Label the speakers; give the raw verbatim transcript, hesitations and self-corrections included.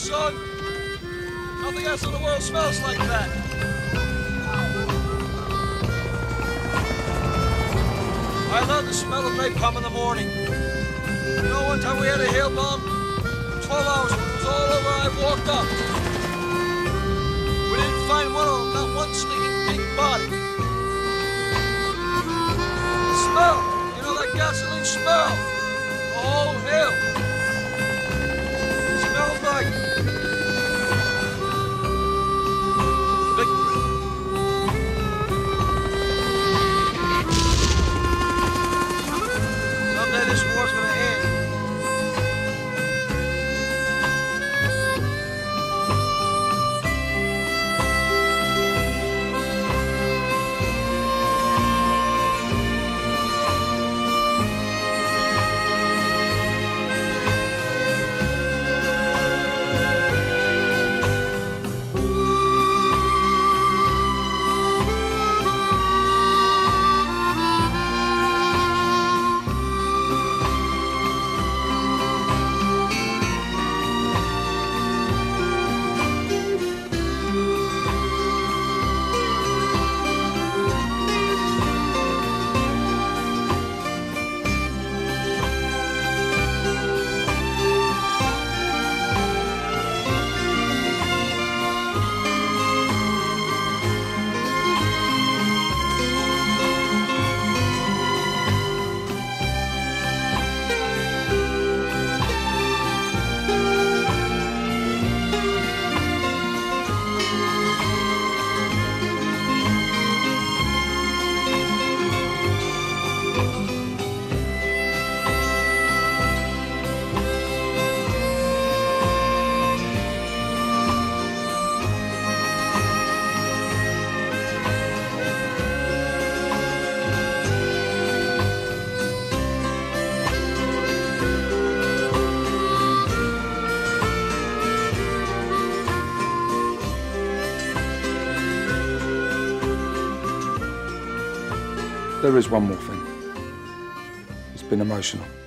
Speaker 1: son. Nothing else in the world smells like that. I love the smell of napalm in the morning. You know, one time we had a hail bomb. twelve hours, when it was all over, I walked up. We didn't find one of them, not one stinking pink body. The smell, you know that gasoline smell? Oh, hell. It smells like victory. Someday this war's gonna end.
Speaker 2: There is one more thing. It's been emotional.